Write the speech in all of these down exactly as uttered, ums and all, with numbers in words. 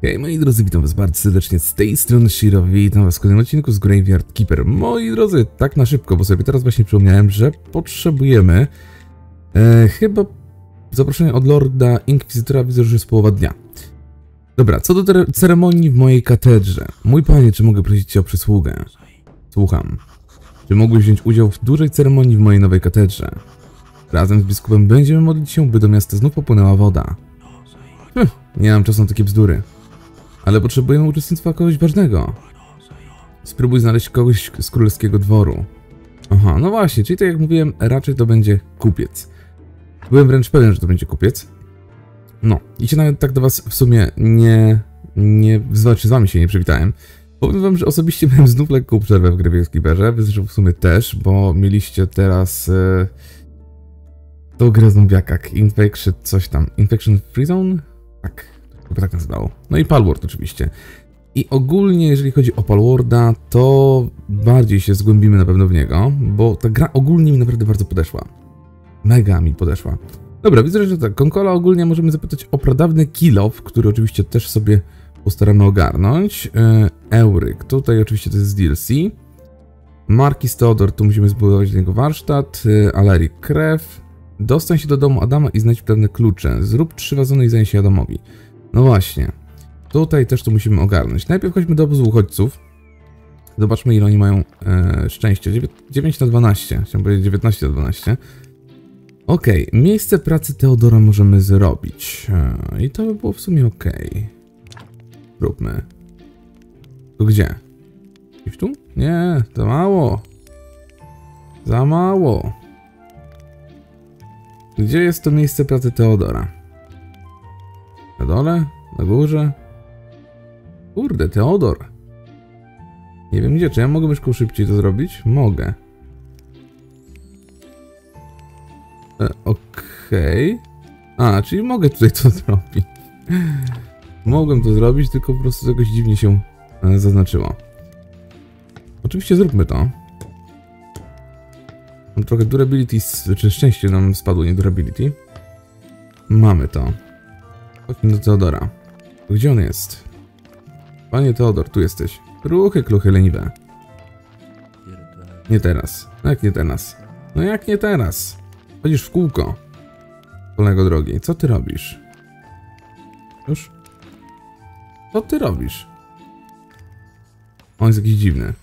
Hej moi drodzy, witam was bardzo serdecznie z tej strony Shiro, witam was w kolejnym odcinku z Graveyard Keeper. Moi drodzy, tak na szybko, bo sobie teraz właśnie przypomniałem, że potrzebujemy e, chyba zaproszenia od Lorda Inkwizytora, widzę, że jest połowa dnia. Dobra, co do ceremonii w mojej katedrze. Mój panie, czy mogę prosić cię o przysługę? Słucham. Czy mógłbyś wziąć udział w dużej ceremonii w mojej nowej katedrze? Razem z biskupem będziemy modlić się, by do miasta znów popłynęła woda. Hm, nie mam czasu na takie bzdury. Ale potrzebujemy uczestnictwa kogoś ważnego. Spróbuj znaleźć kogoś z królewskiego dworu. Aha, no właśnie, czyli tak jak mówiłem, raczej to będzie kupiec. Byłem wręcz pewien, że to będzie kupiec. No, i się nawet tak do was w sumie nie... nie znaczy z wami się nie przywitałem. Powiem wam, że osobiście miałem znów lekką przerwę w Graveyard Keeperze, wy zresztą w sumie też, bo mieliście teraz... E, tą grę zombiaka, Infection coś tam, Infection Free Zone? Tak. Chyba tak nazywało. No i Palworld oczywiście. I ogólnie, jeżeli chodzi o Palworlda, to bardziej się zgłębimy na pewno w niego, bo ta gra ogólnie mi naprawdę bardzo podeszła. Mega mi podeszła. Dobra, widzę, że tak, Konkola ogólnie możemy zapytać o pradawny kill off, który oczywiście też sobie postaramy ogarnąć. Euryk, tutaj oczywiście to jest D L C. Marquis Theodor, tu musimy zbudować niego warsztat. Alaric Krew. Dostań się do domu Adama i znajdź pewne klucze. Zrób trzy wazony i zajmij się Adamowi. No właśnie, tutaj też to musimy ogarnąć. Najpierw chodźmy do obozu uchodźców. Zobaczmy, ile oni mają e, szczęścia. dziewięć na dwanaście, chciałem powiedzieć dziewiętnaście na dwanaście. Okej, okay. Miejsce pracy Teodora możemy zrobić. E, I to by było w sumie ok. Róbmy. To gdzie? Gdzieś tu? Nie, za mało. Za mało. Gdzie jest to miejsce pracy Teodora? Na dole? Na górze? Kurde, Teodor. Nie wiem gdzie, czy ja mogę myszką szybciej to zrobić? Mogę. E, Okej. Okay. A, czyli mogę tutaj to zrobić. Mogłem to zrobić, tylko po prostu jakoś dziwnie się e, zaznaczyło. Oczywiście zróbmy to. Mam trochę durability, czy szczęście nam spadło, nie durability. Mamy to. Chodźmy do Teodora. Gdzie on jest? Panie Teodor, tu jesteś. Kruchy, kluchy, leniwe. Nie teraz. No jak nie teraz? No jak nie teraz? Chodzisz w kółko. Kolego drogi, co ty robisz? Już? Co ty robisz? On jest jakiś dziwny.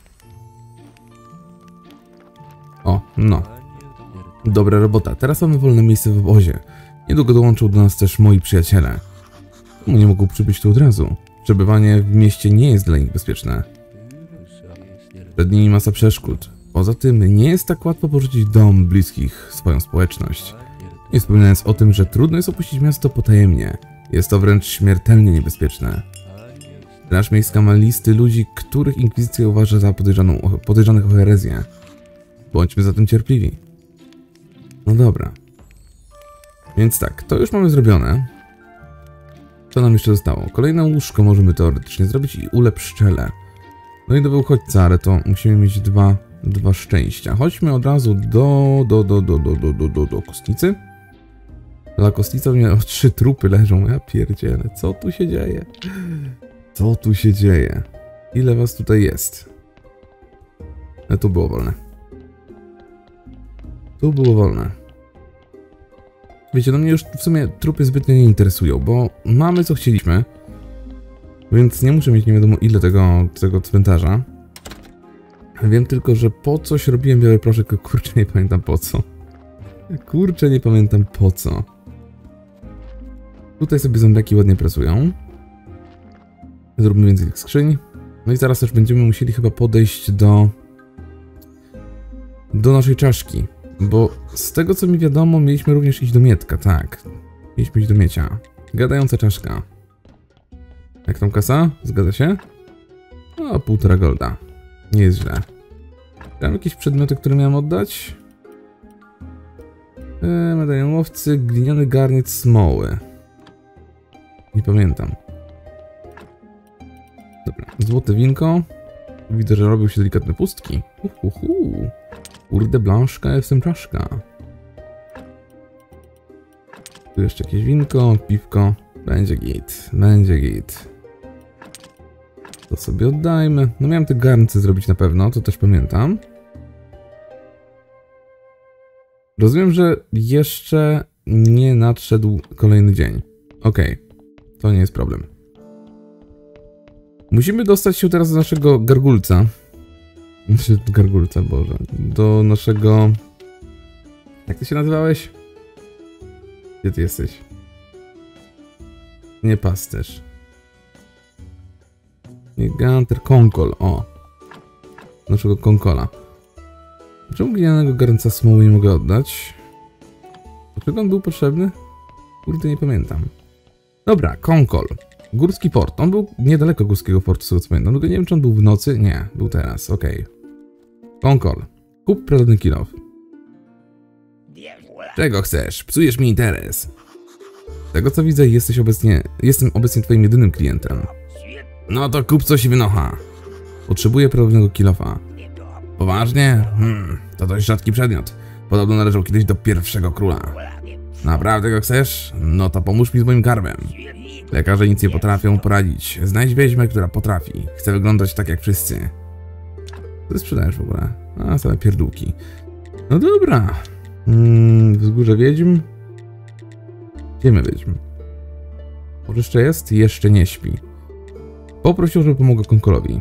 O, no. Dobra robota. Teraz mamy wolne miejsce w obozie. Niedługo dołączą do nas też moi przyjaciele. Nie mogą przybyć tu od razu. Przebywanie w mieście nie jest dla nich bezpieczne. Przed nimi masa przeszkód. Poza tym nie jest tak łatwo porzucić dom bliskich, swoją społeczność. Nie wspominając o tym, że trudno jest opuścić miasto potajemnie. Jest to wręcz śmiertelnie niebezpieczne. Straż miejska ma listy ludzi, których inkwizycja uważa za podejrzaną, podejrzanych o herezję. Bądźmy zatem cierpliwi. No dobra. Więc tak, to już mamy zrobione. Co nam jeszcze zostało? Kolejne łóżko możemy teoretycznie zrobić i ulep pszczele. No i do uchodźca, ale to musimy mieć dwa, dwa szczęścia. Chodźmy od razu do, do, do, do, do, do, do, do, do kostnicy. Dla kostnicy mnie o trzy trupy leżą. Ja pierdzielę, co tu się dzieje? Co tu się dzieje? Ile was tutaj jest? No tu było wolne. Tu było wolne. Wiecie, no mnie już w sumie trupy zbytnio nie interesują, bo mamy co chcieliśmy. Więc nie muszę mieć nie wiadomo ile tego, tego cmentarza. Wiem tylko, że po coś robiłem biały proszek, kurczę nie pamiętam po co. Kurczę nie pamiętam po co. Tutaj sobie zombiaki ładnie pracują. Zróbmy więcej tych skrzyń. No i zaraz też będziemy musieli chyba podejść do... do naszej czaszki. Bo z tego co mi wiadomo, mieliśmy również iść do Mietka, tak. Mieliśmy iść do Miecia. Gadająca czaszka. Jak tam kasa? Zgadza się? O, półtora golda. Nie jest źle. Mam jakieś przedmioty, które miałem oddać? Eee, medalion łowcy, gliniany garniec smoły. Nie pamiętam. Dobra, złote winko. Widzę, że robią się delikatne pustki. Uhuhu. Kurde, blaszka, jestem czaszka. Tu jeszcze jakieś winko, piwko. Będzie git, będzie git. To sobie oddajmy. No miałem te garnce zrobić na pewno, to też pamiętam. Rozumiem, że jeszcze nie nadszedł kolejny dzień. Okej, okay. To nie jest problem. Musimy dostać się teraz do naszego gargulca. Znaczy, gargulca, Boże. Do naszego... Jak ty się nazywałeś? Gdzie ty jesteś? Nie pasterz. Nie Gunter, Konkol, o. Naszego Konkola. Czemu genialnego garnca smoły nie mogę oddać? Dlaczego on był potrzebny? Kurde, nie pamiętam. Dobra, Konkol. Górski port. On był niedaleko Górskiego portu, z tego co pamiętam. Tylko nie wiem, czy on był w nocy. Nie, był teraz, okej. Okay. Konkol. Kup pradawny kill off. Czego chcesz? Psujesz mi interes. Z tego co widzę, jesteś obecnie... Jestem obecnie twoim jedynym klientem. No to kup coś i wynocha. Potrzebuję pradawnego kill offa. Poważnie? Hmm, to dość rzadki przedmiot. Podobno należał kiedyś do pierwszego króla. Naprawdę go chcesz? No to pomóż mi z moim garbem. Lekarze nic nie potrafią poradzić. Znajdź wieźmę, która potrafi. Chcę wyglądać tak jak wszyscy. Co ty sprzedajesz w ogóle? A, same pierdółki. No dobra. Hmm, wzgórze wiedźm. Ziemię wiedźm. Może jeszcze jest? Jeszcze nie śpi. Poprosił, żeby pomogła Konkolowi.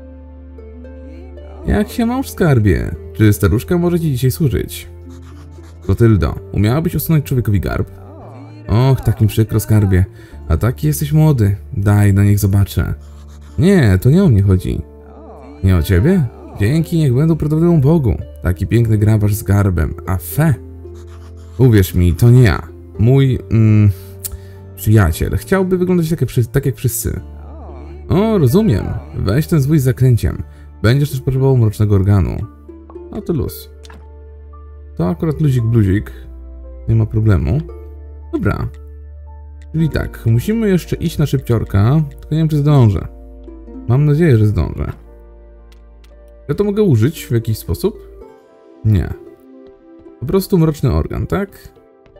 Jak się masz, skarbie? Czy staruszka może ci dzisiaj służyć? Klotyldo, umiałabyś usunąć człowiekowi garb? Och, takim przykro, skarbie. A taki jesteś młody. Daj, no niech zobaczę. Nie, to nie o mnie chodzi. Nie o ciebie? Dzięki, niech będą prawdowemu Bogu. Taki piękny grabarz z garbem. A fe? Uwierz mi, to nie ja. Mój... Mm, przyjaciel. Chciałby wyglądać tak jak, tak jak wszyscy. O, rozumiem. Weź ten zwój z zaklęciem. Będziesz też potrzebował mrocznego organu. No to luz. To akurat luzik bluzik. Nie ma problemu. Dobra. Czyli tak, musimy jeszcze iść na szybciorka. Tylko nie wiem, czy zdążę. Mam nadzieję, że zdążę. Ja to mogę użyć w jakiś sposób? Nie. Po prostu mroczny organ, tak?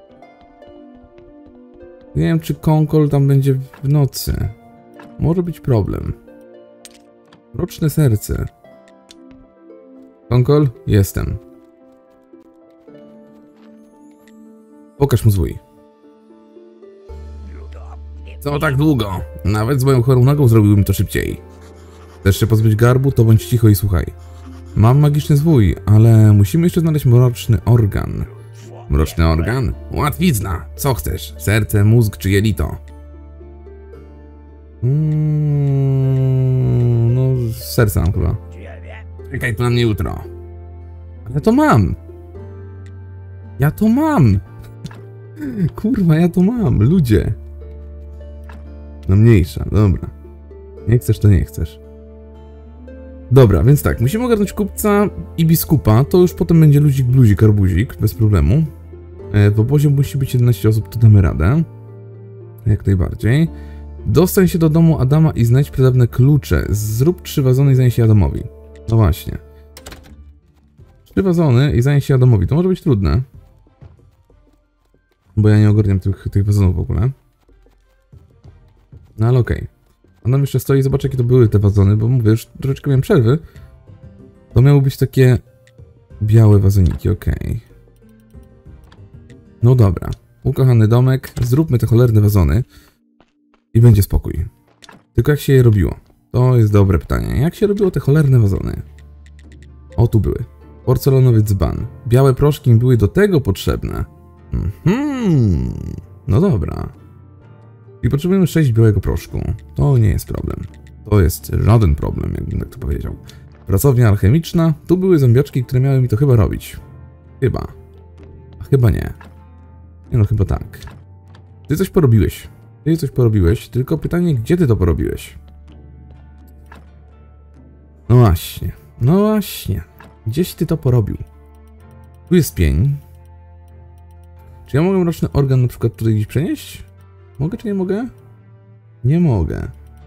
Nie wiem, czy Konkol tam będzie w nocy. Może być problem. Mroczne serce. Konkol? Jestem. Pokaż mu zwój. Co tak długo? Nawet z moją chorą nogą zrobiłbym to szybciej. Chcesz się pozbyć garbu, to bądź cicho i słuchaj. Mam magiczny zwój, ale musimy jeszcze znaleźć mroczny organ. Mroczny organ? Łatwizna. Co chcesz? Serce, mózg czy jelito? Mm, no, serce mam chyba. Czekaj tu na mnie jutro. Ale to mam. Ja to mam. Kurwa, ja to mam. Ludzie. No mniejsza, dobra. Nie chcesz, to nie chcesz. Dobra, więc tak, musimy ogarnąć kupca i biskupa. To już potem będzie luzik, bluzik, arbuzik, bez problemu. W obozie musi być jedenaście osób, to damy radę. Jak najbardziej. Dostań się do domu Adama i znajdź pradawne klucze. Zrób trzy wazony i zajmij się Adamowi. No właśnie. Trzy wazony i zajmij się Adamowi. To może być trudne. Bo ja nie ogarniam tych, tych wazonów w ogóle. No ale okej. Okay. Adam jeszcze stoi i zobaczy, jakie to były te wazony, bo mówię, już troszeczkę miałem przerwy. To miały być takie białe wazoniki, okej. Okay. No dobra. Ukochany domek, zróbmy te cholerne wazony i będzie spokój. Tylko jak się je robiło? To jest dobre pytanie. Jak się robiło te cholerne wazony? O, tu były. Porcelanowy dzban. Białe proszki mi były do tego potrzebne. Mhm. No dobra. I potrzebujemy sześć białego proszku. To nie jest problem. To jest żaden problem, jakbym tak to powiedział. Pracownia alchemiczna. Tu były zombiaczki, które miały mi to chyba robić. Chyba. A chyba nie. Nie no, chyba tak. Ty coś porobiłeś. Ty coś porobiłeś, tylko pytanie, gdzie ty to porobiłeś? No właśnie. No właśnie. Gdzieś ty to porobił. Tu jest pień. Czy ja mogę mroczny organ na przykład tutaj gdzieś przenieść? Mogę czy nie mogę? Nie mogę.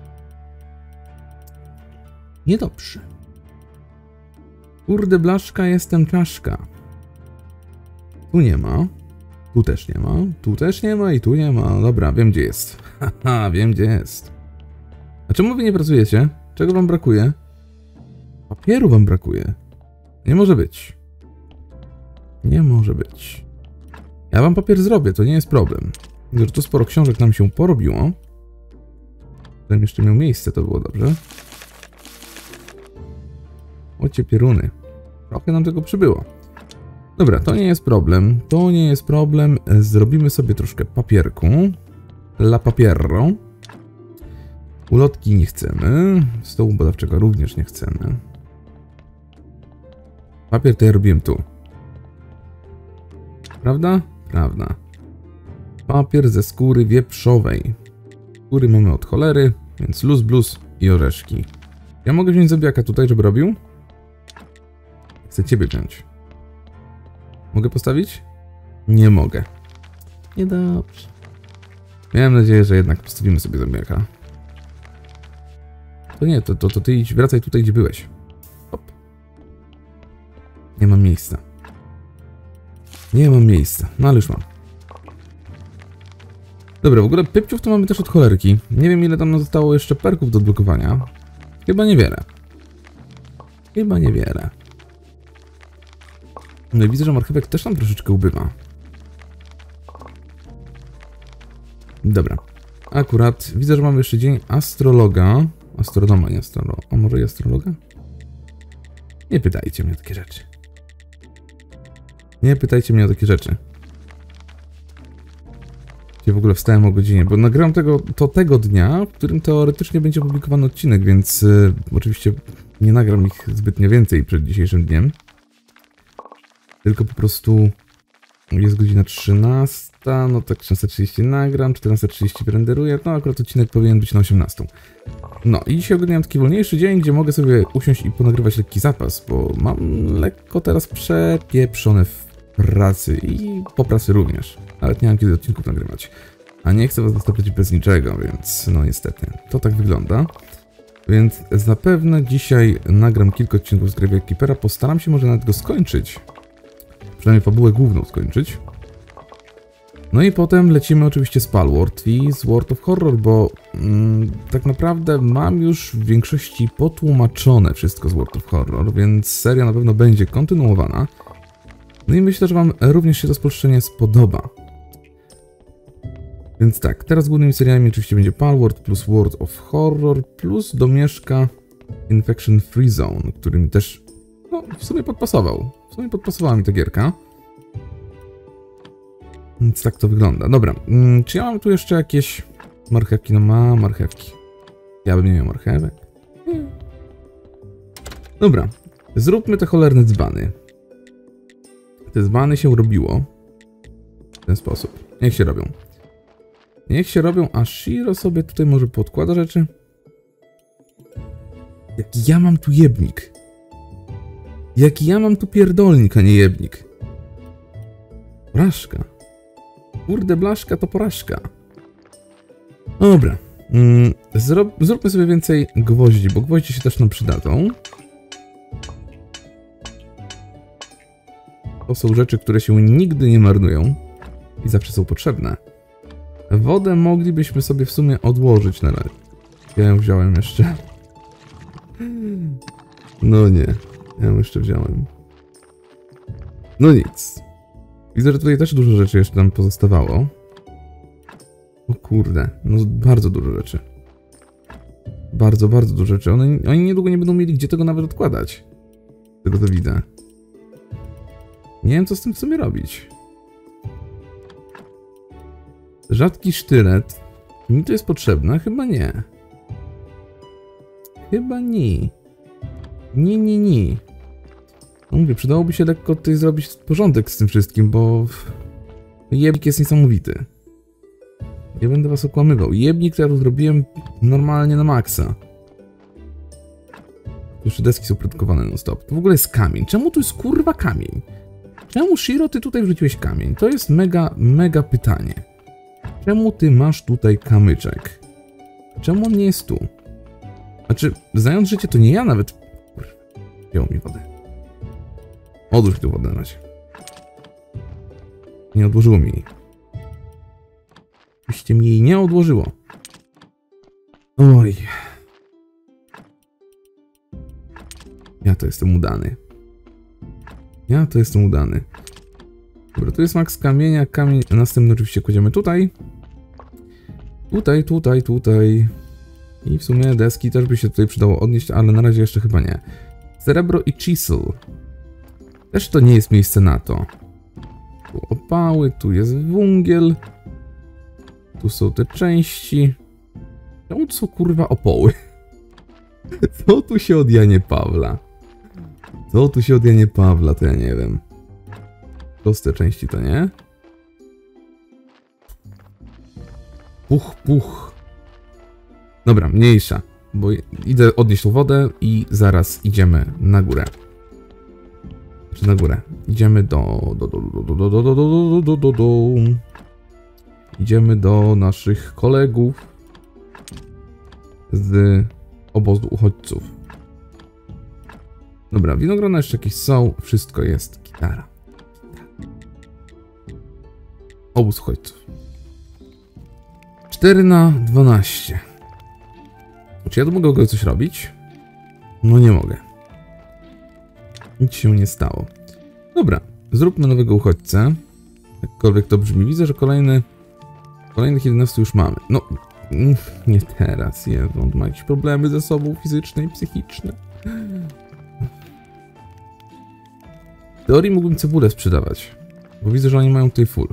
Niedobrze. Kurde blaszka, jestem czaszka. Tu nie ma. Tu też nie ma. Tu też nie ma i tu nie ma. Dobra, wiem gdzie jest. Haha, wiem gdzie jest. A czemu wy nie pracujecie? Czego wam brakuje? Papieru wam brakuje. Nie może być. Nie może być. Ja wam papier zrobię, to nie jest problem. Widzę, że tu sporo książek nam się porobiło. Gdybym jeszcze miał miejsce, to było dobrze. Ocie pieruny. Trochę nam tego przybyło. Dobra, to nie jest problem. To nie jest problem. Zrobimy sobie troszkę papierku. La papierro. Ulotki nie chcemy. Stołu badawczego również nie chcemy. Papier to ja robiłem tu. Prawda? Prawda. Papier ze skóry wieprzowej. Skóry mamy od cholery, więc luz, bluz i orzeszki. Ja mogę wziąć zębiaka tutaj, żeby robił? Chcę ciebie wziąć. Mogę postawić? Nie mogę. Niedobrze. Miałem nadzieję, że jednak postawimy sobie zębiaka. To nie, to, to, to ty idź, wracaj tutaj, gdzie byłeś. Hop. Nie mam miejsca. Nie mam miejsca. No ale już mam. Dobra, w ogóle pypciów to mamy też od cholerki. Nie wiem, ile tam nam zostało jeszcze perków do odblokowania. Chyba niewiele. Chyba niewiele. No i widzę, że marchewek też nam troszeczkę ubywa. Dobra. Akurat widzę, że mamy jeszcze dzień astrologa. Astronoma, nie astrologa. A może i astrologa? Nie pytajcie mnie o takie rzeczy. Nie pytajcie mnie o takie rzeczy. Gdzie w ogóle wstałem o godzinie, bo nagrałem tego, to tego dnia, w którym teoretycznie będzie opublikowany odcinek, więc y, oczywiście nie nagram ich zbytnio więcej przed dzisiejszym dniem. Tylko po prostu jest godzina trzynasta, no tak trzynasta trzydzieści nagram, czternasta trzydzieści renderuję, no akurat odcinek powinien być na osiemnastą. No i dzisiaj ogarniam taki wolniejszy dzień, gdzie mogę sobie usiąść i ponagrywać lekki zapas, bo mam lekko teraz przepieprzone w pracy i po pracy również. Nawet nie mam kiedy odcinków nagrywać. A nie chcę was zostawiać bez niczego, więc no niestety. To tak wygląda. Więc zapewne dzisiaj nagram kilka odcinków z Graveyard Keepera. Postaram się może nawet go skończyć. Przynajmniej fabułę główną skończyć. No i potem lecimy oczywiście z Palworld i z World of Horror, bo mm, tak naprawdę mam już w większości potłumaczone wszystko z World of Horror, więc seria na pewno będzie kontynuowana. No i myślę, że wam również się to spolszczenie spodoba. Więc tak, teraz głównymi seriami oczywiście będzie Palworld plus World of Horror plus domieszka Infection Free Zone, który mi też no, w sumie podpasował. W sumie podpasowała mi ta gierka. Więc tak to wygląda. Dobra, hmm, czy ja mam tu jeszcze jakieś marchewki? No ma marchewki. Ja bym nie miał marchewek. Hmm. Dobra, zróbmy te cholerne dzbany. Te dzbany się robiło w ten sposób. Niech się robią. Niech się robią, a Shiro sobie tutaj może podkłada rzeczy. Jaki ja mam tu jebnik. Jaki ja mam tu pierdolnik, a nie jebnik. Porażka. Kurde, blaszka to porażka. Dobra. Mm, zrób, zróbmy sobie więcej gwoździ, bo gwoździe się też nam przydadzą. To są rzeczy, które się nigdy nie marnują i zawsze są potrzebne. Wodę moglibyśmy sobie w sumie odłożyć na razie. Ja ją wziąłem jeszcze. No nie, ja ją jeszcze wziąłem. No nic. Widzę, że tutaj też dużo rzeczy jeszcze nam pozostawało. O kurde, no bardzo dużo rzeczy. Bardzo, bardzo dużo rzeczy. Oni, oni niedługo nie będą mieli gdzie tego nawet odkładać. Tego to widzę. Nie wiem, co z tym w sumie robić. Rzadki sztylet. Mi to jest potrzebne? Chyba nie. Chyba nie. Nie, nie, nie. No mówię, przydałoby się lekko tutaj zrobić porządek z tym wszystkim, bo jebnik jest niesamowity. Nie będę was okłamywał. Jebnik to ja tu zrobiłem normalnie na maksa. Jeszcze deski są produkowane non stop. To w ogóle jest kamień. Czemu tu jest kurwa kamień? Czemu, Shiro, ty tutaj wrzuciłeś kamień? To jest mega, mega pytanie. Czemu ty masz tutaj kamyczek? Czemu on nie jest tu? Znaczy, znając życie, to nie ja nawet... Kurwa, wziął mi wodę. Odłóż mi tu wodę na razie. Nie odłożyło mi jej. Oczywiście mi jej nie odłożyło. Oj. Ja to jestem udany. Ja to jestem udany. Dobra, tu jest max kamienia. Kamień następny oczywiście kładziemy tutaj. Tutaj, tutaj, tutaj. I w sumie deski też by się tutaj przydało odnieść, ale na razie jeszcze chyba nie. Srebro i chisel. Też to nie jest miejsce na to. Tu opały, tu jest węgiel. Tu są te części. Czemu tu są kurwa opoły? Co tu się od Janie Pawla? Co tu się od Janie Pawla, to ja nie wiem. Proste części to nie? Puch, puch. Dobra, mniejsza. Bo idę odnieść tą wodę i zaraz idziemy na górę. Czy na górę? Idziemy do... do, do, do, do, do, do, do, do, do, do. Idziemy do naszych kolegów z obozu uchodźców. Dobra, winogrona jeszcze jakieś są. Wszystko jest. Gitara. Obóz uchodźców. cztery na dwanaście. Czy ja tu mogę coś robić? No nie mogę. Nic się nie stało. Dobra, zróbmy nowego uchodźcę. Jakkolwiek to brzmi. Widzę, że kolejny... Kolejnych jedenaście już mamy. No, nie teraz. Jezu, on ma jakieś problemy ze sobą fizyczne i psychiczne. W teorii mógłbym cebulę sprzedawać. Bo widzę, że oni mają tutaj full.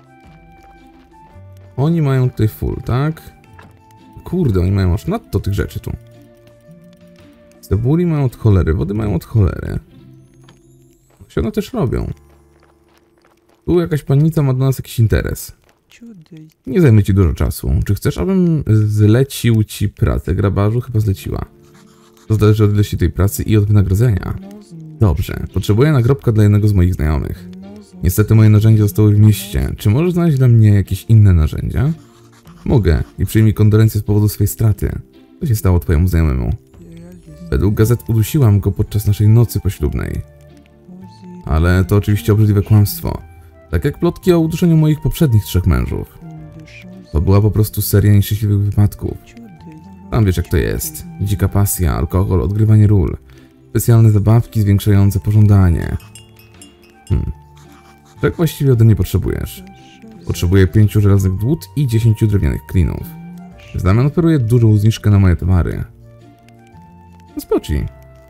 Oni mają tutaj full, tak? Kurde, oni mają aż nadto tych rzeczy tu. Cebuli mają od cholery, wody mają od cholery. Co one też robią? Tu jakaś pannica ma do nas jakiś interes. Nie zajmie ci dużo czasu. Czy chcesz, abym zlecił ci pracę, grabarzu? Chyba zleciła. To zależy od ilości tej pracy i od wynagrodzenia. Dobrze, potrzebuję nagrobka dla jednego z moich znajomych. Niestety moje narzędzia zostały w mieście. Czy możesz znaleźć dla mnie jakieś inne narzędzia? Mogę i przyjmij kondolencje z powodu swej straty. Co się stało twojemu znajomemu? Według gazet udusiłam go podczas naszej nocy poślubnej. Ale to oczywiście obrzydliwe kłamstwo. Tak jak plotki o uduszeniu moich poprzednich trzech mężów. To była po prostu seria nieszczęśliwych wypadków. Tam wiesz jak to jest. Dzika pasja, alkohol, odgrywanie ról. Specjalne zabawki zwiększające pożądanie. Hmm. Czego właściwie ode mnie potrzebujesz? Potrzebuję pięciu żelaznych dłut i dziesięciu drewnianych klinów. W zamian oferuję dużą zniżkę na moje towary. No spocznij.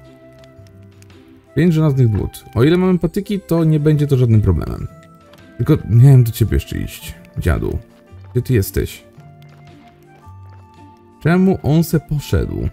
Pięć żelaznych dłut. O ile mamy patyki, to nie będzie to żadnym problemem. Tylko miałem do ciebie jeszcze iść, dziadu. Gdzie ty jesteś? Czemu on se poszedł?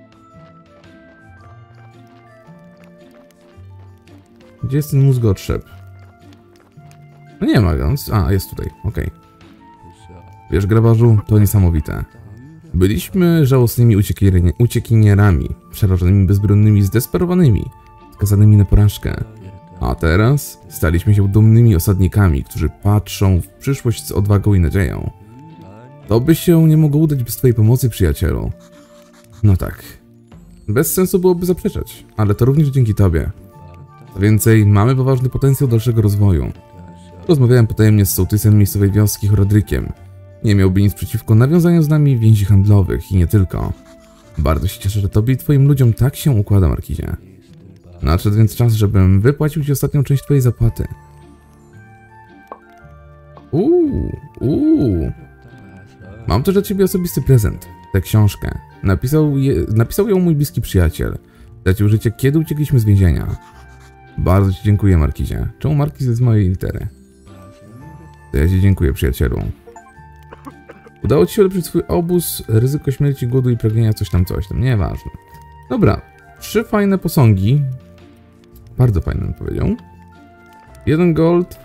Gdzie jest ten mózgotrzep? No nie ma go. A, jest tutaj, okej. Okay. Wiesz, grabarzu, to niesamowite. Byliśmy żałosnymi uciekinierami, przerażonymi, bezbronnymi, zdesperowanymi, skazanymi na porażkę. A teraz staliśmy się dumnymi osadnikami, którzy patrzą w przyszłość z odwagą i nadzieją. To by się nie mogło udać bez twojej pomocy, przyjacielu. No tak. Bez sensu byłoby zaprzeczać, ale to również dzięki tobie. Co więcej, mamy poważny potencjał dalszego rozwoju. Rozmawiałem potajemnie z sołtysem miejscowej wioski Horodrykiem. Nie miałby nic przeciwko nawiązaniu z nami więzi handlowych i nie tylko. Bardzo się cieszę, że tobie i twoim ludziom tak się układa, Markizie. Nadszedł więc czas, żebym wypłacił ci ostatnią część twojej zapłaty. Uuu, uuu. Mam też dla ciebie osobisty prezent. Tę książkę. Napisał, je, napisał ją mój bliski przyjaciel. Stracił życie, kiedy uciekliśmy z więzienia. Bardzo ci dziękuję, Markizie. Czemu Markiz jest z mojej litery? To ja ci dziękuję, przyjacielu. Udało ci się ulepszyć swój obóz, ryzyko śmierci, głodu i pragnienia, coś tam, coś tam. Nieważne. Dobra. Trzy fajne posągi. Bardzo fajne, bym powiedział. Jeden gold.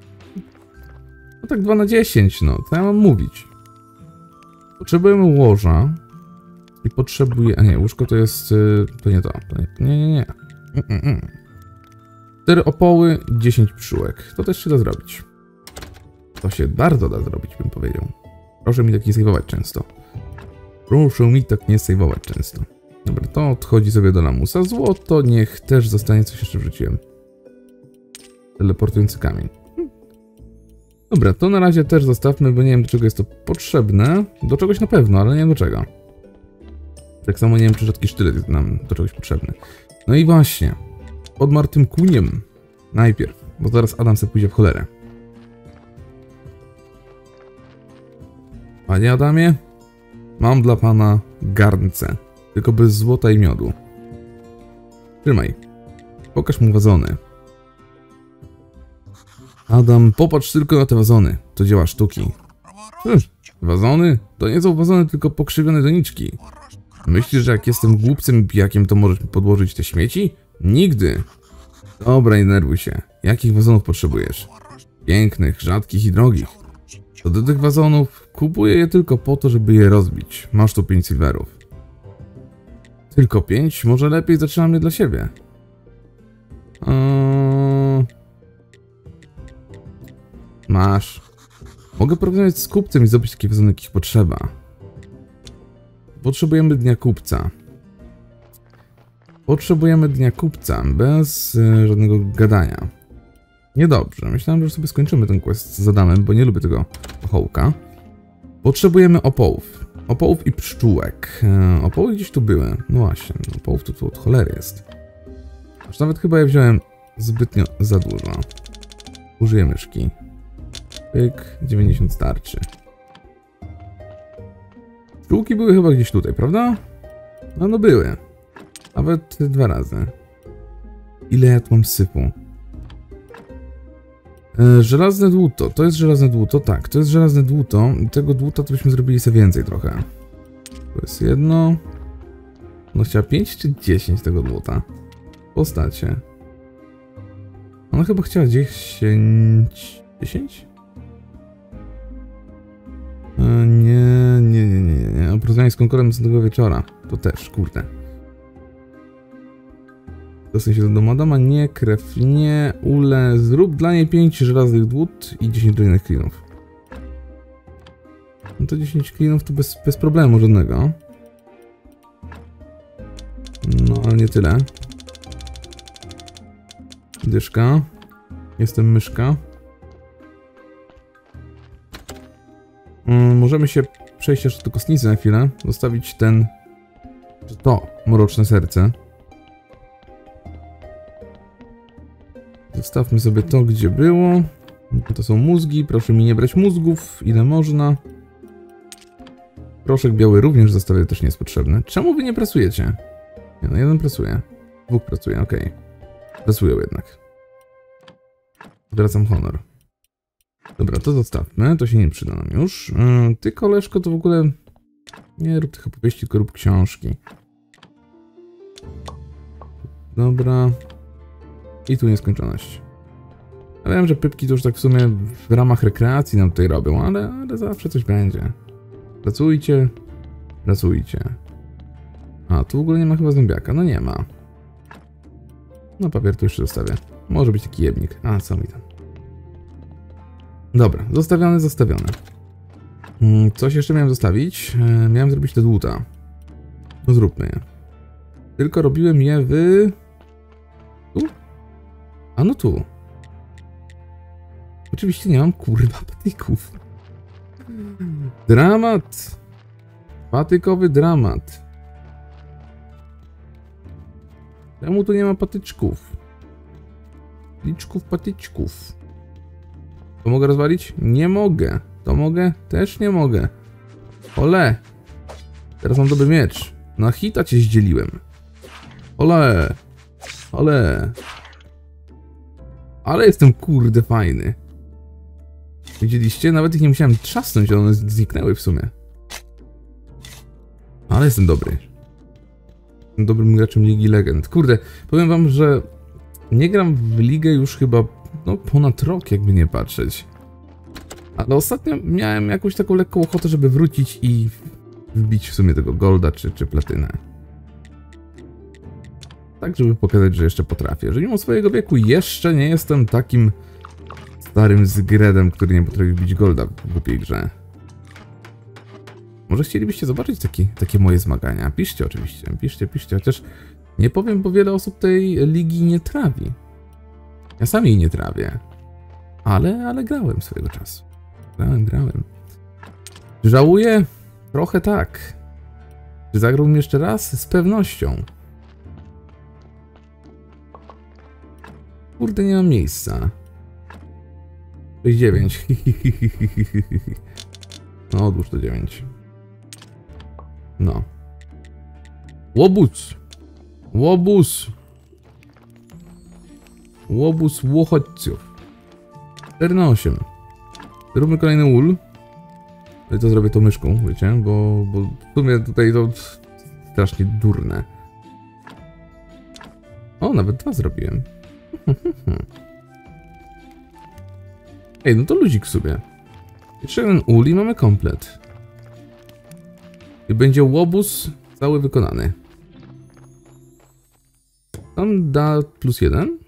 No tak dwa na dziesięć, no. Co ja mam mówić? Potrzebujemy łoża. I potrzebuję... A nie, łóżko to jest... To nie to. to nie, nie, nie. nie. Mm, mm. cztery opoły, dziesięć pszczółek. To też się da zrobić. To się bardzo da zrobić, bym powiedział. Proszę mi tak nie sejwować często. Proszę mi tak nie sejwować często. Dobra, to odchodzi sobie do lamusa. Złoto niech też zostanie, coś jeszcze wrzuciłem. Teleportujący kamień. Hm. Dobra, to na razie też zostawmy, bo nie wiem do czego jest to potrzebne. Do czegoś na pewno, ale nie wiem do czego. Tak samo nie wiem, czy rzadki sztylet jest nam do czegoś potrzebny. No i właśnie, pod martwym kuniem najpierw, bo zaraz Adam sobie pójdzie w cholerę. Panie Adamie, mam dla pana garnce, tylko bez złota i miodu. Trzymaj, pokaż mu wazony. Adam, popatrz tylko na te wazony, to dzieła sztuki. Hm, wazony? To nie są wazony, tylko pokrzywione doniczki. Myślisz, że jak jestem głupcem i pijakiem, to możesz mi podłożyć te śmieci? Nigdy. Dobra, nie nerwuj się. Jakich wazonów potrzebujesz? Pięknych, rzadkich i drogich. To do tych wazonów kupuję je tylko po to, żeby je rozbić. Masz tu pięć silverów. Tylko pięć? Może lepiej zaczynam je dla siebie. Eee... Masz. Mogę porozmawiać z kupcem i zdobyć takie wazony, jakich potrzeba. Potrzebujemy dnia kupca. Potrzebujemy dnia kupca, bez y, żadnego gadania. Niedobrze, myślałem, że sobie skończymy ten quest z Adamem, bo nie lubię tego pochołka. Potrzebujemy opołów. Opołów i pszczółek. E, opoły gdzieś tu były. No właśnie, opołów tu, tu od cholery jest. Aż nawet chyba je wziąłem zbytnio za dużo. Użyję myszki. Pyk, dziewięćdziesiąt starczy. Pszczółki były chyba gdzieś tutaj, prawda? No, no były. Nawet dwa razy. Ile ja tu mam sypu? E, żelazne dłuto. To jest żelazne dłuto? Tak, to jest żelazne dłuto. Tego dłuta to byśmy zrobili sobie więcej trochę. To jest jedno. No chciała pięć czy dziesięć tego dłuta? Postacie. Ona chyba chciała dziesięć... dziesięć? E, nie, nie, nie, nie, nie. Opracowanie z konkurem następnego wieczora. To też, kurde. Dostań się do Adama, nie, krew, nie, ule, zrób dla niej pięć żelaznych dłut i dziesięć drewnianych klinów. No to dziesięć klinów to bez, bez problemu żadnego. No, ale nie tyle. Dyszka. Jestem myszka. Hmm, możemy się przejść jeszcze do kostnicy na chwilę. Zostawić ten... to mroczne serce. Zostawmy sobie to, gdzie było. To są mózgi. Proszę mi nie brać mózgów. Ile można. Proszek biały również zostawię, też nie jest potrzebny. Czemu wy nie pracujecie? Nie, no jeden pracuje. Dwóch pracuje, okej. Okay. Pracują jednak. Zwracam honor. Dobra, to zostawmy. To się nie przyda nam już. Yy, ty, koleżko, to w ogóle... nie rób tych opowieści, tylko rób książki. Dobra... I tu nieskończoność. Ja wiem, że pypki to już tak w sumie w ramach rekreacji nam tutaj robią, ale, ale zawsze coś będzie. Pracujcie, pracujcie. A, tu w ogóle nie ma chyba zębiaka. No nie ma. No papier tu jeszcze zostawię. Może być taki jebnik. A, co mi tam. Dobra, zostawione, zostawione. Coś jeszcze miałem zostawić. Miałem zrobić te dłuta. No zróbmy je. Tylko robiłem je w... tu? A no tu. Oczywiście nie mam kurwa patyków. Dramat. Patykowy dramat. Czemu tu nie ma patyczków? Liczków, patyczków. To mogę rozwalić? Nie mogę. To mogę? Też nie mogę. Ole. Teraz mam dobry miecz. Na hita cię zdzieliłem. Ole. Ole. Ale jestem kurde fajny. Widzieliście? Nawet ich nie musiałem trzasnąć, one zniknęły w sumie. Ale jestem dobry. Jestem dobrym graczem Ligi Legend. Kurde, powiem wam, że nie gram w ligę już chyba no, ponad rok, jakby nie patrzeć. Ale ostatnio miałem jakąś taką lekką ochotę, żeby wrócić i wbić w sumie tego golda czy, czy platynę. Tak, żeby pokazać, że jeszcze potrafię. Że mimo swojego wieku jeszcze nie jestem takim starym zgredem, który nie potrafi bić golda w głupiej grze. Może chcielibyście zobaczyć takie, takie moje zmagania? Piszcie oczywiście, piszcie, piszcie, chociaż nie powiem, bo wiele osób tej ligi nie trawi. Ja sam jej nie trawię. Ale, ale grałem swojego czasu. Grałem, grałem. Żałuję? Trochę tak. Czy zagrałbym jeszcze raz? Z pewnością. Kurde, nie mam miejsca. sześć dziewięć. No, odłóż to dziewięć. No. Łobuz! Łobuz! Łobuz łochodźców. cztery na osiem. Zróbmy kolejny ul. I to zrobię tą myszką, wiecie? Bo, bo w sumie tutaj to strasznie durne. O, nawet dwa zrobiłem. Ej, no to luzik sobie. Jeszcze jeden ul i mamy komplet. I będzie łobuz cały wykonany. On da plus jeden?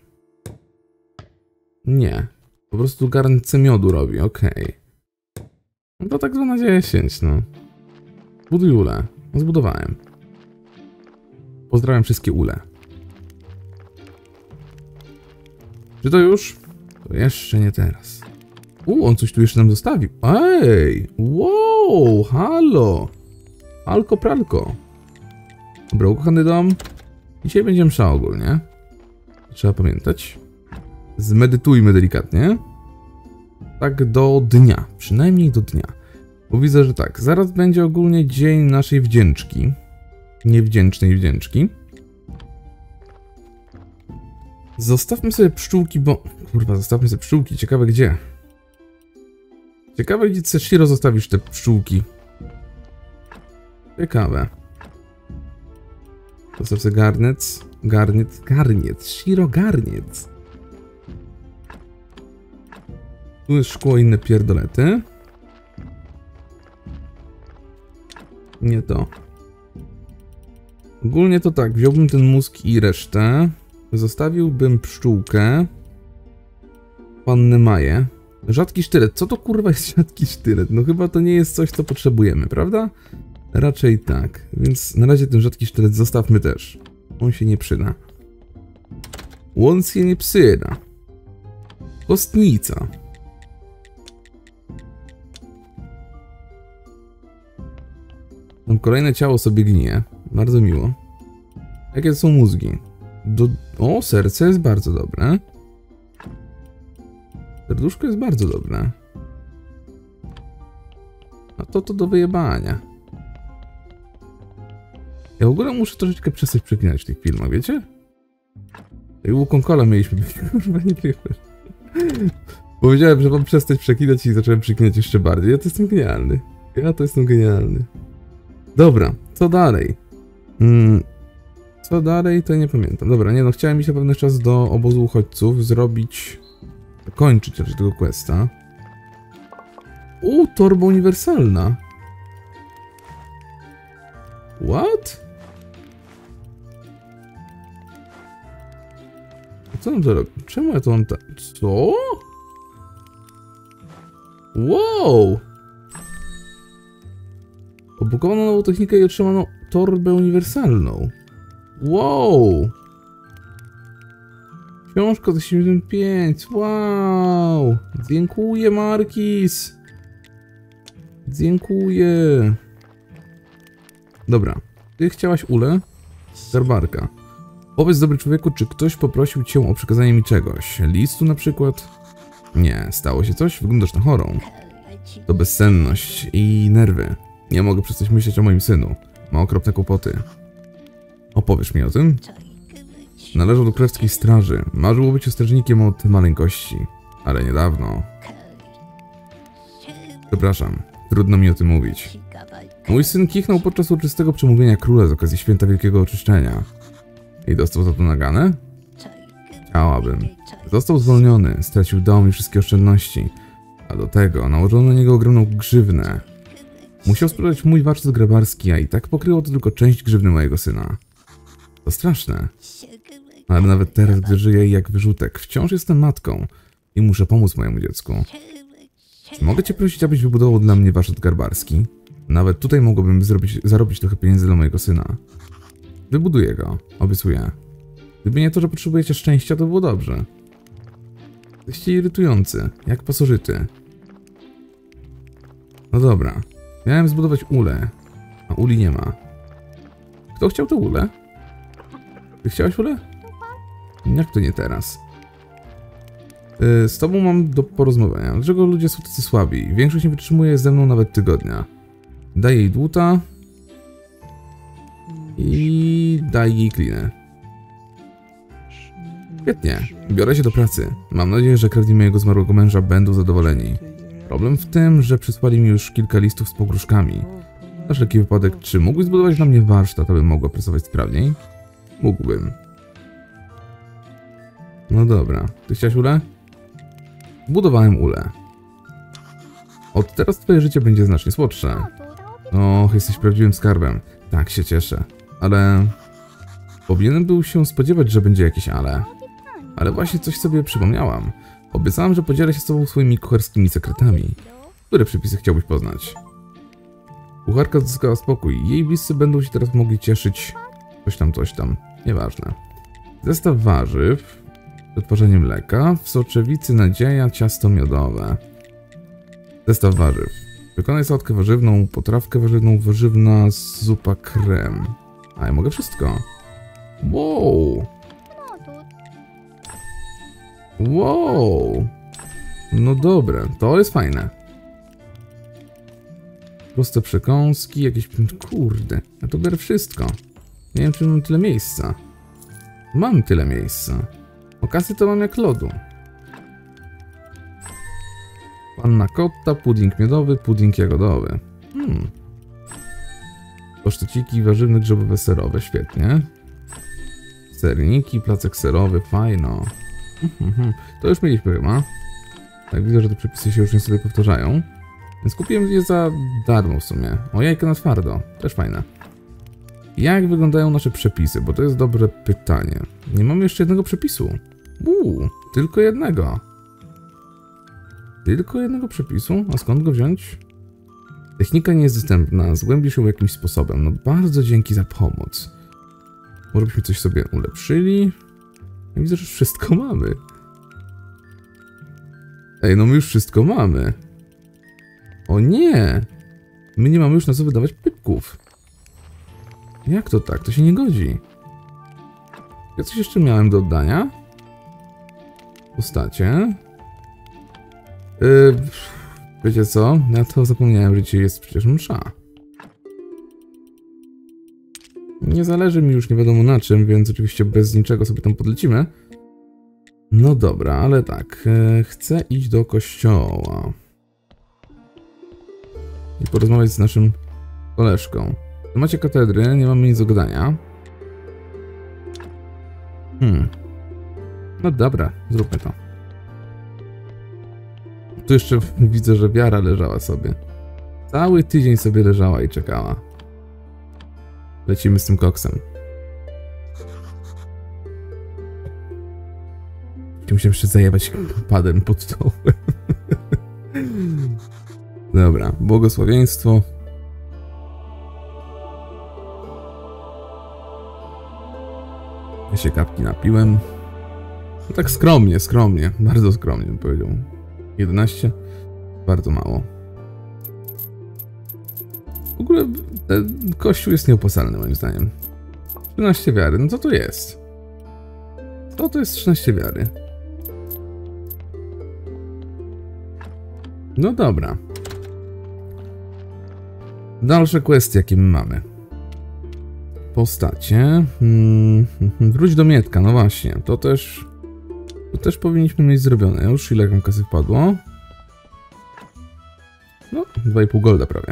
Nie. Po prostu garnce miodu robi, okej. Okay. No to tak dwa na dziesięć, no. Buduj ule. No zbudowałem. Pozdrawiam wszystkie ule. Czy to już? To jeszcze nie teraz. U, on coś tu jeszcze nam zostawił. Ej! Wow! Halo! Alko pralko. Dobra, ukochany dom. Dzisiaj będzie msza ogólnie. Trzeba pamiętać. Zmedytujmy delikatnie. Tak do dnia. Przynajmniej do dnia. Bo widzę, że tak. Zaraz będzie ogólnie dzień naszej wdzięczki. Niewdzięcznej wdzięczki. Zostawmy sobie pszczółki, bo... Kurwa, zostawmy sobie pszczółki. Ciekawe gdzie. Ciekawe gdzie Ceshiro zostawisz te pszczółki. Ciekawe. Zostaw sobie garniec. Garniec. Garniec. Shiro garniec. Tu jest szkło i inne pierdolety. Nie to. Ogólnie to tak. Wziąłbym ten mózg i resztę. Zostawiłbym pszczółkę. Pannę Maję. Rzadki sztylet. Co to kurwa jest rzadki sztylet? No chyba to nie jest coś, co potrzebujemy, prawda? Raczej tak. Więc na razie ten rzadki sztylet zostawmy też. On się nie przyda. On się nie przyda. Kostnica. Tam kolejne ciało sobie gnije. Bardzo miło. Jakie są mózgi? Do... O, serce jest bardzo dobre. Serduszko jest bardzo dobre. A to to do wyjebania. Ja w ogóle muszę troszeczkę przestać przeklinać w tych filmach, wiecie? I u Konkola mieliśmy być, kurwa nie wiem. Powiedziałem, że mam przestać przeklinać i zacząłem przeklinać jeszcze bardziej. Ja to jestem genialny. Ja to jestem genialny. Dobra, co dalej? Hmm, co dalej, to nie pamiętam. Dobra, nie no, chciałem iść na pewien czas do obozu uchodźców, zrobić... Kończyć raczej tego questa. U, torba uniwersalna. What? Co nam to robi? Czemu ja to mam tak? Co? Wow! Opakowano nową technikę i otrzymano torbę uniwersalną. Wow! Książka za siedemdziesiąt pięć. Wow! Dziękuję, Markis! Dziękuję. Dobra. Ty chciałaś ulę? Garbarka. Powiedz, dobry człowieku, czy ktoś poprosił cię o przekazanie mi czegoś? Listu na przykład? Nie. Stało się coś? Wyglądasz na chorą. To bezsenność i nerwy. Nie mogę przestać myśleć o moim synu. Ma okropne kłopoty. Opowiesz mi o tym? Należał do królewskiej straży. Marzył być strażnikiem od maleńkości. Ale niedawno. Przepraszam. Trudno mi o tym mówić. Mój syn kichnął podczas uroczystego przemówienia króla z okazji święta Wielkiego Oczyszczenia. I dostał za to naganę? Chciałabym. Został zwolniony, stracił dom i wszystkie oszczędności. A do tego nałożono na niego ogromną grzywnę. Musiał sprzedać mój warsztat grabarski, a i tak pokryło to tylko część grzywny mojego syna. To straszne. Ale nawet teraz, gdy żyję jak wyrzutek, wciąż jestem matką i muszę pomóc mojemu dziecku. Czy mogę cię prosić, abyś wybudował dla mnie warsztat garbarski? Nawet tutaj mogłabym zrobić, zarobić trochę pieniędzy dla mojego syna. Wybuduję go, obiecuję. Gdyby nie to, że potrzebujecie szczęścia, to było dobrze. Jesteście irytujący, jak pasożyty. No dobra. Miałem zbudować ulę, a uli nie ma. Kto chciał tę ulę? Ty chciałeś ulę? Jak to nie teraz? Yy, z tobą mam do porozmawiania. Dlaczego ludzie są tacy słabi? Większość nie wytrzymuje ze mną nawet tygodnia. Daj jej dłuta. I daj jej klinę. Świetnie. Biorę się do pracy. Mam nadzieję, że krewni mojego zmarłego męża będą zadowoleni. Problem w tym, że przysłali mi już kilka listów z pogróżkami. Na wszelki wypadek, czy mógłbyś zbudować dla mnie warsztat, abym mogła pracować sprawniej? Mógłbym. No dobra. Ty chciałeś ulę? Budowałem ulę. Od teraz twoje życie będzie znacznie słodsze. Och, jesteś prawdziwym skarbem. Tak, się cieszę. Ale... Powinienem był się spodziewać, że będzie jakieś ale. Ale właśnie coś sobie przypomniałam. Obiecałam, że podzielę się z tobą swoimi kucharskimi sekretami. Które przepisy chciałbyś poznać? Kucharka odzyskała spokój. Jej bliscy będą się teraz mogli cieszyć... Coś tam, coś tam. Nieważne. Zestaw warzyw. Wytworzenie mleka. W soczewicy nadzieja ciasto miodowe. Zestaw warzyw. Wykonaj sałatkę warzywną, potrawkę warzywną, warzywna zupa krem. A ja mogę wszystko. Wow. Wow. No dobra, to jest fajne. Proste przekąski, jakieś... Kurde, ja to biorę wszystko. Nie wiem, czy mam tyle miejsca. Mam tyle miejsca. O kasy to mam jak lodu. Panna kotta, pudding miodowy, pudding jagodowy. Hmm. Paszteciki warzywne, grzybowe, serowe, świetnie. Serniki, placek serowy, fajno. To już mieliśmy chyba. Tak, widzę, że te przepisy się już nie sobie powtarzają. Więc kupiłem je za darmo w sumie. O, jajka na twardo, też fajne. Jak wyglądają nasze przepisy? Bo to jest dobre pytanie. Nie mamy jeszcze jednego przepisu. Uuu, tylko jednego. Tylko jednego przepisu? A skąd go wziąć? Technika nie jest dostępna. Zgłębisz ją jakimś sposobem. No bardzo dzięki za pomoc. Może byśmy coś sobie ulepszyli? Ja widzę, że wszystko mamy. Ej, no my już wszystko mamy. O nie! My nie mamy już na co wydawać pypków. Jak to tak? To się nie godzi. Ja coś jeszcze miałem do oddania? Postacie. Yy, wiecie co? Ja to zapomniałem, że dzisiaj jest przecież msza. Nie zależy mi już nie wiadomo na czym, więc oczywiście bez niczego sobie tam podlecimy. No dobra, ale tak. Yy, chcę iść do kościoła. I porozmawiać z naszym koleżką. W temacie katedry nie mamy nic do gadania. Hmm. No dobra, zróbmy to. Tu jeszcze widzę, że wiara leżała sobie. Cały tydzień sobie leżała i czekała. Lecimy z tym koksem. Musiałem jeszcze zajebać padem pod stołem. Dobra, błogosławieństwo. Ja się kapki napiłem. No tak skromnie, skromnie. Bardzo skromnie bym powiedział. jedenaście? Bardzo mało. W ogóle ten kościół jest nieopłacalny moim zdaniem. trzynaście wiary, no co to jest? Co to jest trzynaście wiary? No dobra. Dalsze kwestie, jakie my mamy. Postacie. Hmm, wróć do Mietka, no właśnie. To też... To też powinniśmy mieć zrobione. Już ile tam kasy wpadło? No, dwa i pół golda prawie.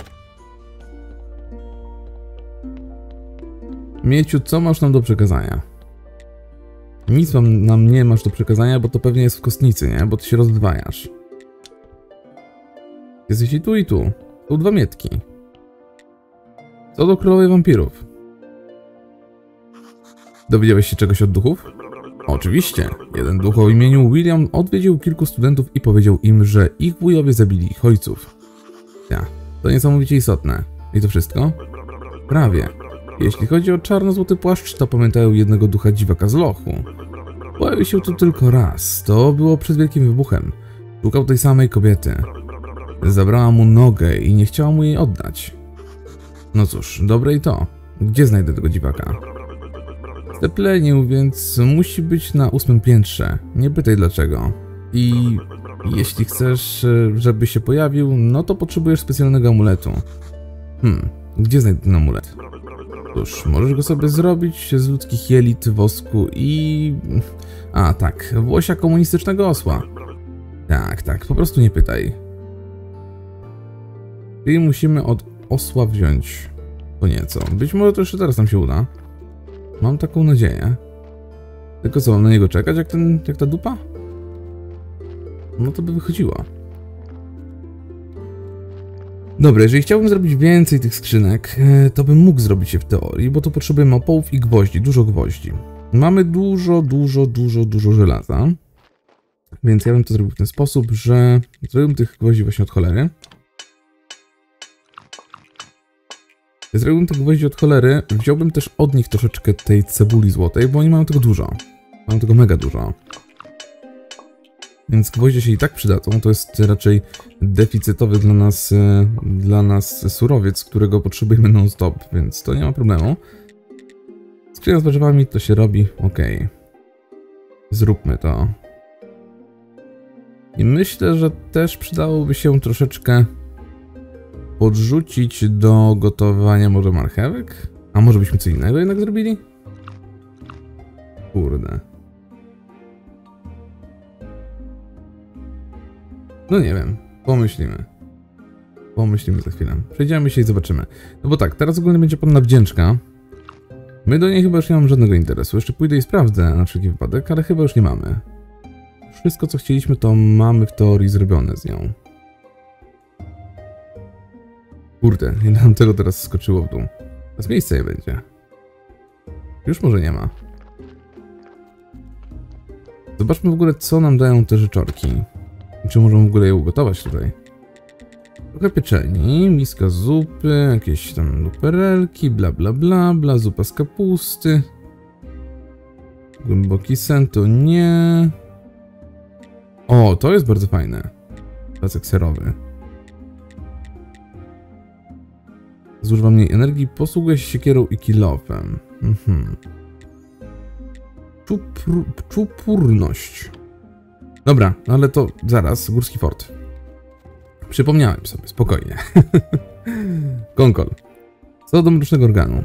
Mieciu, co masz nam do przekazania? Nic wam, nam nie masz do przekazania, bo to pewnie jest w kostnicy, nie? Bo ty się rozdwajasz. Jesteś i tu, i tu. Są dwa Mietki. Co do królowej wampirów? Dowiedziałeś się czegoś od duchów? Oczywiście. Jeden duch o imieniu William odwiedził kilku studentów i powiedział im, że ich wujowie zabili ich ojców. Ja, to niesamowicie istotne. I to wszystko? Prawie. Jeśli chodzi o czarno-złoty płaszcz, to pamiętają jednego ducha dziwaka z lochu. Pojawił się tu tylko raz. To było przed wielkim wybuchem. Szukał tej samej kobiety. Zabrała mu nogę i nie chciała mu jej oddać. No cóż, dobre i to. Gdzie znajdę tego dziwaka? Steplenił, więc musi być na ósmym piętrze. Nie pytaj dlaczego. I jeśli chcesz, żeby się pojawił, no to potrzebujesz specjalnego amuletu. Hmm, gdzie znajdę ten amulet? Cóż, możesz go sobie zrobić z ludzkich jelit, wosku i... A, tak, włosia komunistycznego osła. Tak, tak, po prostu nie pytaj. I musimy od osła wziąć to nieco. Być może to jeszcze teraz nam się uda. Mam taką nadzieję. Tylko co, mam na niego czekać jak, ten, jak ta dupa? No to by wychodziło. Dobra, jeżeli chciałbym zrobić więcej tych skrzynek, to bym mógł zrobić je w teorii, bo to potrzebujemy opołów i gwoździ, dużo gwoździ. Mamy dużo, dużo, dużo, dużo żelaza. Więc ja bym to zrobił w ten sposób, że zrobiłbym tych gwoździ właśnie od cholery. Zrobiłbym te gwoździ od cholery, wziąłbym też od nich troszeczkę tej cebuli złotej, bo oni mają tego dużo. Mają tego mega dużo. Więc gwoździe się i tak przydadzą, to jest raczej deficytowy dla nas, dla nas surowiec, którego potrzebujemy non-stop, więc to nie ma problemu. Skrzynia z warzywami to się robi, ok. Zróbmy to. I myślę, że też przydałoby się troszeczkę podrzucić do gotowania może marchewek? A może byśmy co innego jednak zrobili? Kurde. No nie wiem, pomyślimy. Pomyślimy za chwilę. Przejdziemy się i zobaczymy. No bo tak, teraz ogólnie będzie panna wdzięczka. My do niej chyba już nie mamy żadnego interesu. Jeszcze pójdę i sprawdzę na wszelki wypadek, ale chyba już nie mamy. Wszystko co chcieliśmy to mamy w teorii zrobione z nią. Kurde, nie nam tego teraz skoczyło w dół. Teraz miejsca nie będzie. Już może nie ma. Zobaczmy w ogóle co nam dają te rzeczorki. I czy możemy w ogóle je ugotować tutaj. Trochę pieczeni, miska zupy, jakieś tam luperelki, bla bla bla, bla, zupa z kapusty. Głęboki sen to nie. O, to jest bardzo fajne. Placek serowy. Zużywa mniej energii, posługuje się siekierą i kilofem. Mhm. Czupr, czupurność. Dobra, no ale to zaraz, Górski Fort. Przypomniałem sobie, spokojnie. Konkol. Co do mrocznego organu.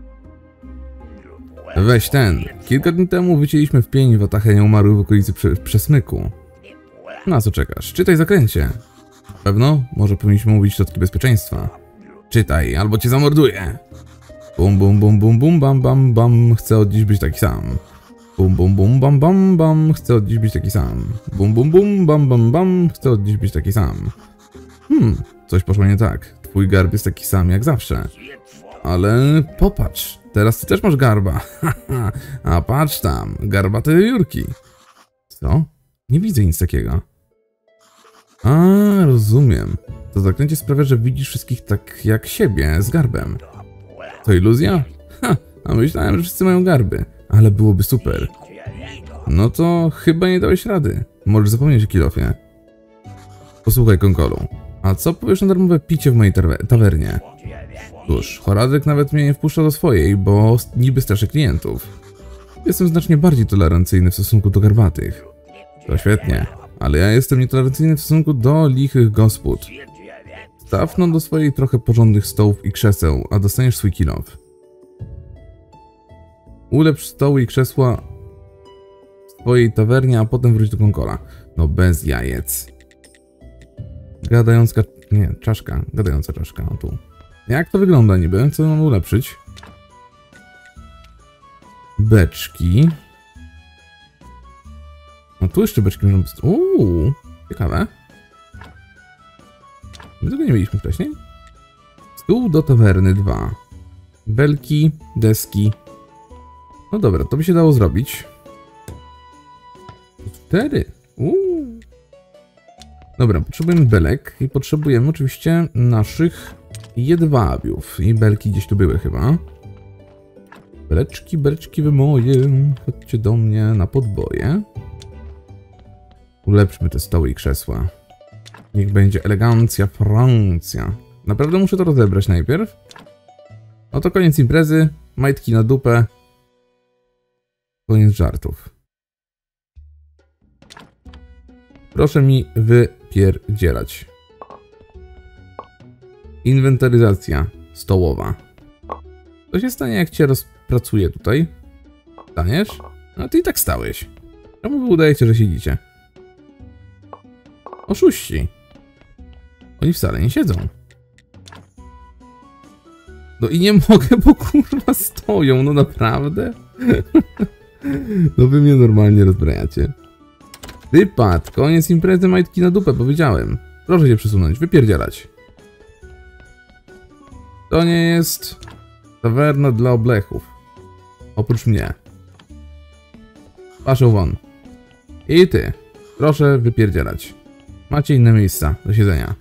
Weź ten. Kilka dni temu wycięliśmy w pień watachę nieumarłych w okolicy prze Przesmyku. Na co czekasz? Czytaj zaklęcie. Pewno? Może powinniśmy mówić środki bezpieczeństwa. Czytaj, albo cię zamorduję. Bum bum bum bum bum bam bam bam. Chcę od dziś być taki sam. Bum bum bum bam bam bam. Chcę od dziś być taki sam. Bum bum bum bam bam bam. Chcę od dziś być taki sam. Hmm, coś poszło nie tak. Twój garb jest taki sam jak zawsze. Ale popatrz, teraz ty też masz garba. A patrz tam, garbate wiewiórki. Co? Nie widzę nic takiego. A, rozumiem. To zaklęcie sprawia, że widzisz wszystkich tak jak siebie, z garbem. To iluzja? Ha, a myślałem, że wszyscy mają garby. Ale byłoby super. No to chyba nie dałeś rady. Możesz zapomnieć o kilofie. Posłuchaj, Konkolu. A co powiesz na darmowe picie w mojej tawernie? Cóż, Horadek nawet mnie nie wpuszcza do swojej, bo niby straszy klientów. Jestem znacznie bardziej tolerancyjny w stosunku do garbatych. To świetnie, ale ja jestem nietolerancyjny w stosunku do lichych gospod. Staw no do swojej trochę porządnych stołów i krzeseł, a dostaniesz swój kilof. Ulepsz stoły i krzesła w swojej tawernie, a potem wróć do Konkola. No bez jajec. Gadająca... nie, czaszka. Gadająca czaszka, no tu. Jak to wygląda niby? Co mam ulepszyć? Beczki. No tu jeszcze beczki możemy... Uuu, ciekawe. My tego nie mieliśmy wcześniej. Stół do tawerny dwa. Belki, deski. No dobra, to by się dało zrobić. cztery. Uuu. Dobra, potrzebujemy belek i potrzebujemy oczywiście naszych jedwabiów. I belki gdzieś tu były chyba. Beleczki, beleczki wy moje, chodźcie do mnie na podboje. Ulepszmy te stoły i krzesła. Niech będzie elegancja Francja. Naprawdę muszę to rozebrać najpierw? No to koniec imprezy. Majtki na dupę. Koniec żartów. Proszę mi wypierdzielać. Inwentaryzacja stołowa. Co się stanie, jak cię rozpracuję tutaj? Staniesz? No ty i tak stałeś. Czemu wy udajecie, że siedzicie? Oszuści. Oni wcale nie siedzą. No i nie mogę, bo kurwa stoją, no naprawdę? No wy mnie normalnie rozbrajacie. Wypad, koniec imprezy, majtki na dupę, powiedziałem. Proszę się przesunąć, wypierdzielać. To nie jest tawerna dla oblechów. Oprócz mnie. Paszę won. I ty. Proszę wypierdzielać. Macie inne miejsca do siedzenia.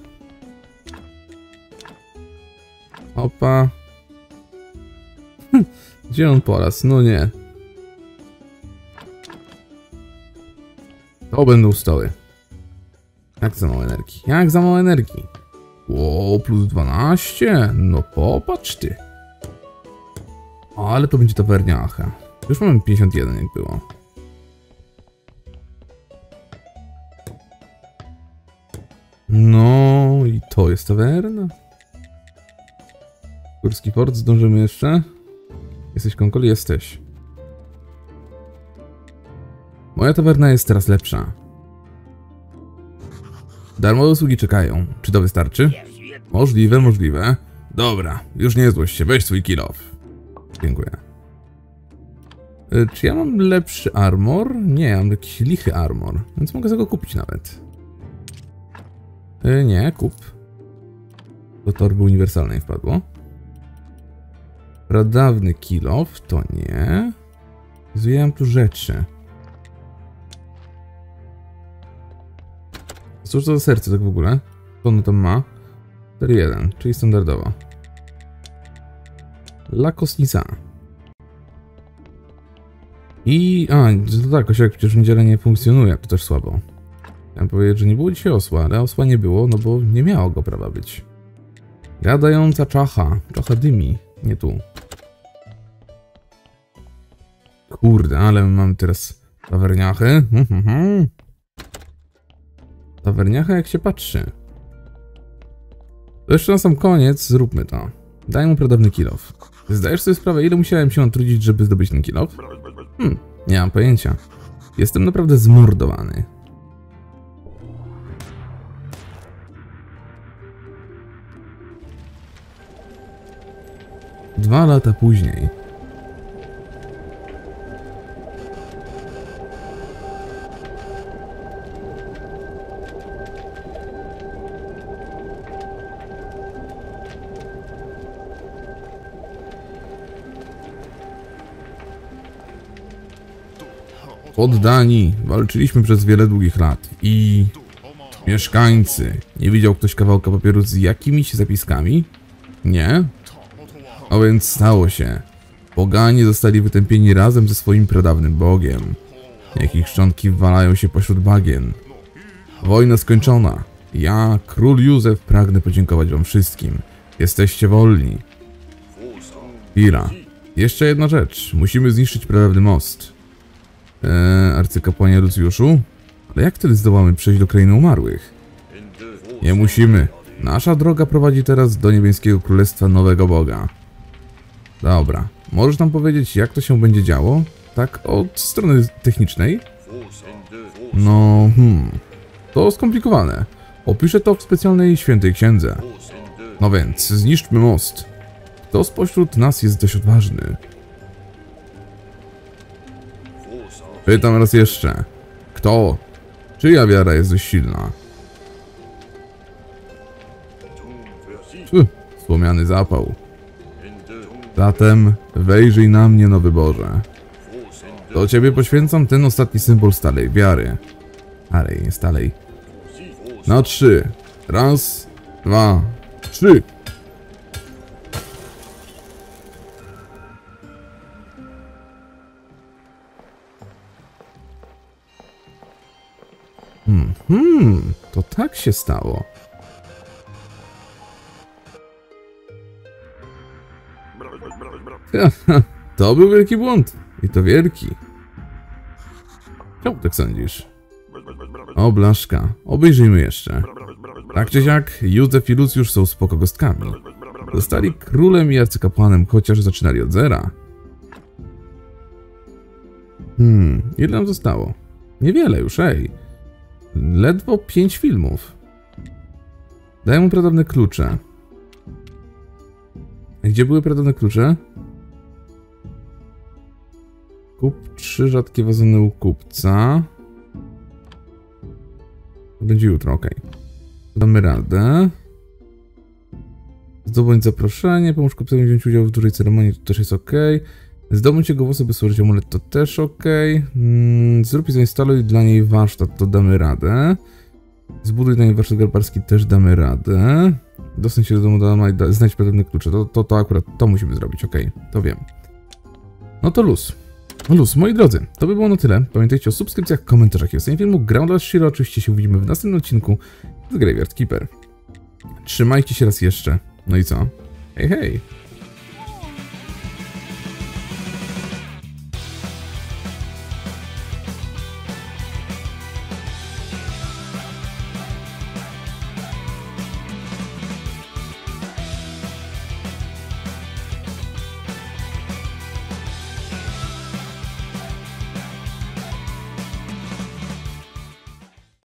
Opa. Gdzie on poraz? No nie. To będą stoły. Jak za mało energii? Jak za mało energii? O, plus dwanaście. No popatrz ty. Ale to będzie tawerniacha. Już mamy pięćdziesiąt jeden, jak było. No i to jest tawerna. Górski Port, zdążymy jeszcze? Jesteś konkol? Jesteś. Moja tawerna jest teraz lepsza. Darmowe usługi czekają. Czy to wystarczy? Możliwe, możliwe. Dobra, już nie złość się, weź swój kill off. Dziękuję. Y, czy ja mam lepszy armor? Nie, mam jakiś lichy armor, więc mogę sobie go kupić nawet. Y, nie, kup. Do torby uniwersalnej wpadło. Pradawny kill off, to nie. Zwijam tu rzeczy. Cóż to za serce tak w ogóle? Co ono tam ma? cztery jeden, czyli standardowo. La kostnica. I... A, to tak, osiołek przecież w niedzielę nie funkcjonuje, to też słabo. Chciałem powiedzieć, że nie było dzisiaj osła, ale osła nie było, no bo nie miało go prawa być. Gadająca czacha. Czacha dymi. Nie tu. Kurde, ale mam teraz tawerniachy. Tawerniacha jak się patrzy. To jeszcze na sam koniec zróbmy to. Daj mu pradawny kill off. Zdajesz sobie sprawę, ile musiałem się natrudzić, żeby zdobyć ten kill off? Hmm, nie mam pojęcia. Jestem naprawdę zmordowany. Dwa lata później. Poddani, walczyliśmy przez wiele długich lat i... Mieszkańcy. Nie widział ktoś kawałka papieru z jakimiś zapiskami? Nie? A więc stało się. Poganie zostali wytępieni razem ze swoim pradawnym bogiem. Niech ich szczątki walają się pośród bagien. Wojna skończona. Ja, król Józef, pragnę podziękować wam wszystkim. Jesteście wolni. Chwila. Jeszcze jedna rzecz. Musimy zniszczyć pradawny most. Eee, arcykapłanie Lucjuszu? Ale jak wtedy zdołamy przejść do krainy umarłych? Nie musimy. Nasza droga prowadzi teraz do niebieskiego królestwa nowego boga. Dobra. Możesz nam powiedzieć, jak to się będzie działo? Tak od strony technicznej? No, hmm. To skomplikowane. Opiszę to w specjalnej świętej księdze. No więc, zniszczmy most. Kto spośród nas jest dość odważny? Pytam raz jeszcze. Kto? Czyja wiara jest dość silna? Uf, słomiany zapał. Zatem wejrzyj na mnie, nowy Boże. Do ciebie poświęcam ten ostatni symbol stałej wiary. Dalej, nie stałej. Na trzy. Raz, dwa, trzy. Hmm, hmm, to tak się stało. To był wielki błąd. I to wielki. Czemu tak sądzisz? O, blaszka. Obejrzyjmy jeszcze. Tak czy siak, Józef i Lucjusz są spoko gostkami. Zostali królem i arcykapłanem, chociaż zaczynali od zera. Hmm, ile nam zostało? Niewiele już, ej. Ledwo pięć filmów. Daję mu pradawne klucze. Gdzie były pradawne klucze? Kup trzy rzadkie wazony u kupca. To będzie jutro, ok. Damy radę. Zdobądź zaproszenie, pomóż kupcowi wziąć udział w dużej ceremonii, to też jest ok. Zdobądź jego włosy, by stworzyć amulet, to też ok. Mm, zrób i zainstaluj dla niej warsztat, to damy radę. Zbuduj dla niej warsztat garbarski, też damy radę. Dostań się do domu Adama i da, znajdź pewne klucze, to, to, to akurat to musimy zrobić, ok, to wiem. No to luz. Luz, moi drodzy, to by było na tyle. Pamiętajcie o subskrypcjach, komentarzach i ocenie filmu. Grał dla Shiro, oczywiście się widzimy w następnym odcinku z Graveyard Keeper. Trzymajcie się raz jeszcze. No i co? Hej, hej!